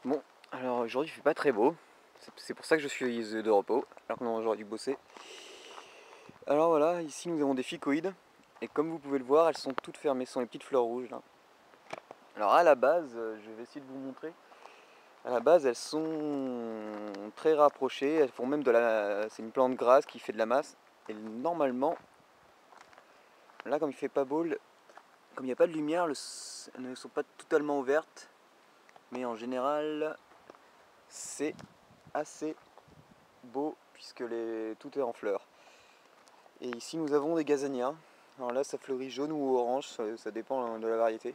Bon, alors aujourd'hui il fait pas très beau, c'est pour ça que je suis de repos, alors que non, j'aurais dû bosser. Alors voilà, ici nous avons des ficoïdes, et comme vous pouvez le voir, elles sont toutes fermées, ce sont les petites fleurs rouges là. Alors à la base, je vais essayer de vous montrer, à la base elles sont très rapprochées, elles font même de la... c'est une plante grasse qui fait de la masse, et normalement, là comme il fait pas beau, comme il n'y a pas de lumière, elles ne sont pas totalement ouvertes, mais en général c'est assez beau puisque tout est en fleurs. Et ici nous avons des gazanias. Alors là ça fleurit jaune ou orange, ça dépend de la variété.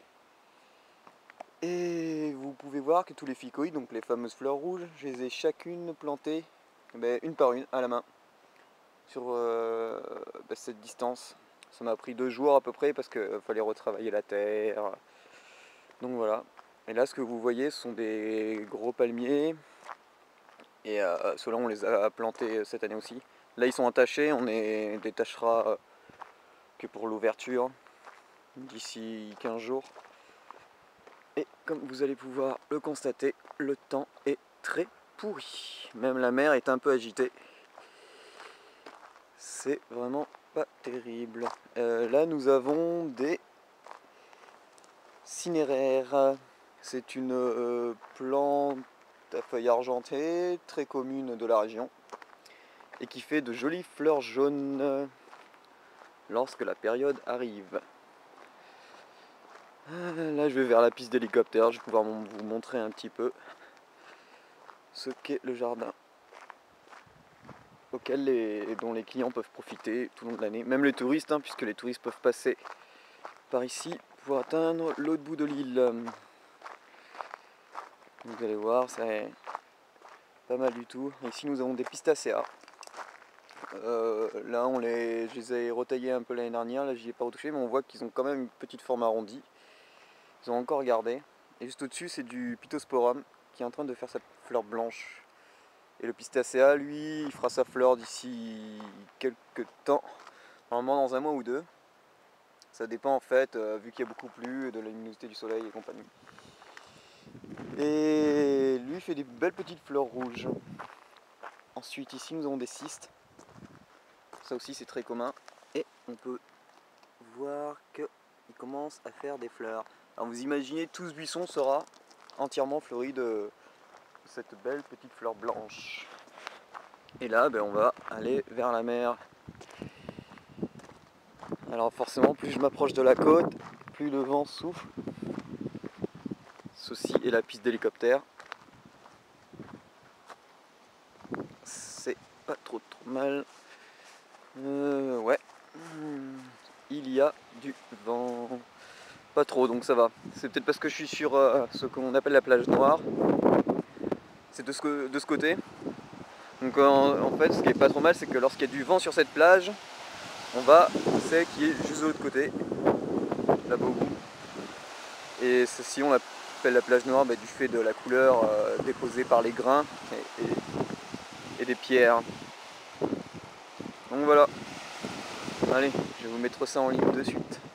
Et vous pouvez voir que tous les ficoïdes, donc les fameuses fleurs rouges, je les ai chacune plantées une par une à la main sur cette distance. Ça m'a pris 2 jours à peu près parce qu'il fallait retravailler la terre. Donc voilà. Et là ce que vous voyez ce sont des gros palmiers. Et ceux-là on les a plantés cette année aussi. Là ils sont attachés, on les détachera que pour l'ouverture d'ici 15 jours. Et comme vous allez pouvoir le constater, le temps est très pourri. Même la mer est un peu agitée. C'est vraiment pas terrible. Là nous avons des cinéraires. C'est une plante à feuilles argentées, très commune de la région, et qui fait de jolies fleurs jaunes lorsque la période arrive. Là je vais vers la piste d'hélicoptère, je vais pouvoir vous montrer un petit peu ce qu'est le jardin dont les clients peuvent profiter tout au long de l'année, même les touristes, puisque les touristes peuvent passer par ici pour atteindre l'autre bout de l'île. Vous allez voir, c'est pas mal du tout. Ici nous avons des pistacéas. Là je les ai retaillés un peu l'année dernière, là j'y ai pas retouché, mais on voit qu'ils ont quand même une petite forme arrondie. Ils ont encore gardé. Et juste au-dessus c'est du Pittosporum qui est en train de faire sa fleur blanche. Et le pistacea, lui, il fera sa fleur d'ici quelques temps, normalement dans 1 mois ou 2. Ça dépend en fait, vu qu'il y a beaucoup plu, de la luminosité du soleil et compagnie. Et lui fait des belles petites fleurs rouges. Ensuite ici nous avons des cystes. Ça aussi c'est très commun. Et on peut voir qu'il commence à faire des fleurs. Alors vous imaginez, tout ce buisson sera entièrement fleuri de cette belle petite fleur blanche. Et là on va aller vers la mer. Alors forcément plus je m'approche de la côte, plus le vent souffle. Ceci est la piste d'hélicoptère. C'est pas trop mal. Ouais. Il y a du vent. Pas trop, donc ça va. C'est peut-être parce que je suis sur ce qu'on appelle la plage noire. C'est de ce côté. Donc en fait, ce qui est pas trop mal, c'est que lorsqu'il y a du vent sur cette plage, c'est qui est juste de l'autre côté, là-bas au bout. Et ceci, on l'appelle la plage noire du fait de la couleur déposée par les grains et des pierres. Donc voilà. Allez, je vais vous mettre ça en ligne de suite.